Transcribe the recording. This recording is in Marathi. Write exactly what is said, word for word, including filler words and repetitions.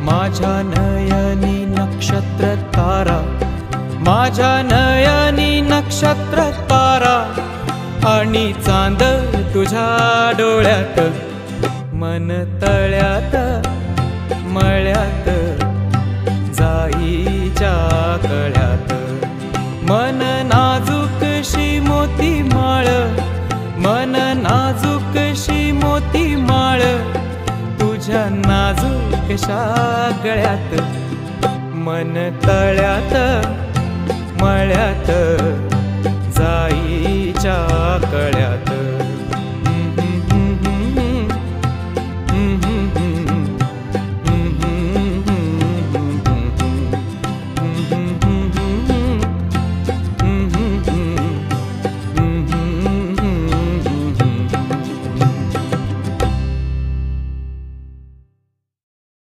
माझ्या नयनी नक्षत्र तारा, माझ्या नयनी नक्षत्र तारा, आणि चांद तुझ्या डोळ्यात, मन तळ्यात मळ्यात जाईच्या कळ्यात. मन नाजूकशी मोती माळ, मन नाजूकशी मोती माळ, तुझ्या नाजूकशा गळ्यात, मन तळ्यात मळ्यात जाईच्या कळ्यात.